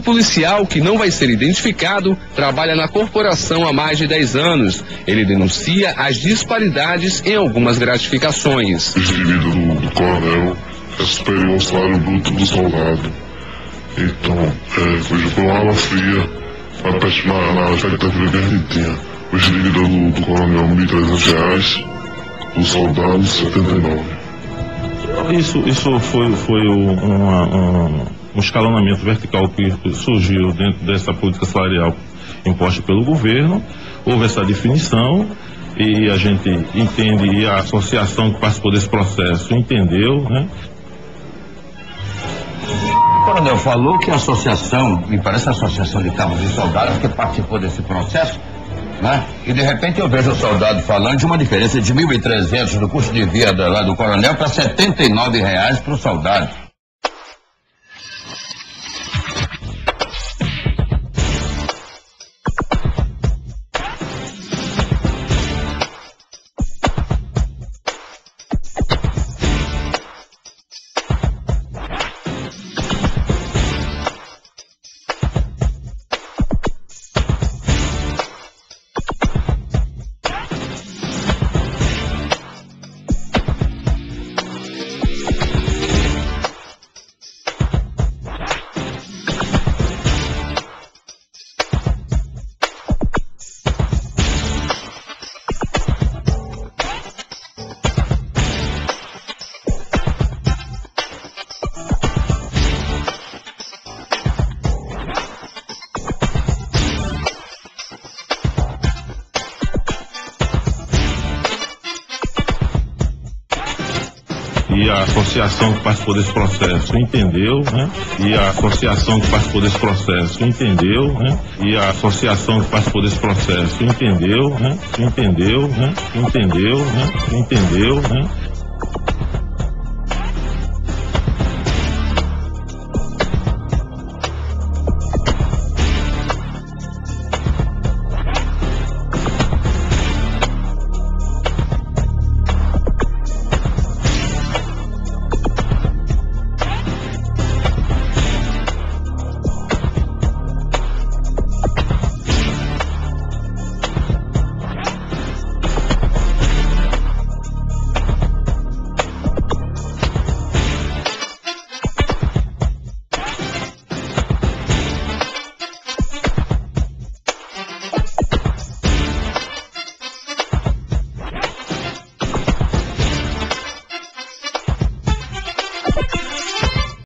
Esse policial, que não vai ser identificado, trabalha na corporação há mais de 10 anos. Ele denuncia as disparidades em algumas gratificações. O indivíduo do coronel é superior ao salário bruto do soldado. Então, foi por uma água fria na expectativa que a gente tinha. O indivíduo do coronel R$ 1.300, do soldado R$ 79. Isso foi um escalonamento vertical que surgiu dentro dessa política salarial imposta pelo governo. Houve essa definição e a gente entende, e a associação que participou desse processo entendeu, né? O coronel falou que a associação, me parece a associação de cabos e soldados que participou desse processo, né? E de repente eu vejo o soldado falando de uma diferença de 1.300 do custo de vida lá do coronel para R$ 79 para o soldado. E a associação que participou desse processo entendeu, né? E a associação que participou desse processo entendeu, né? E a associação que participou desse processo entendeu, né? Entendeu, né?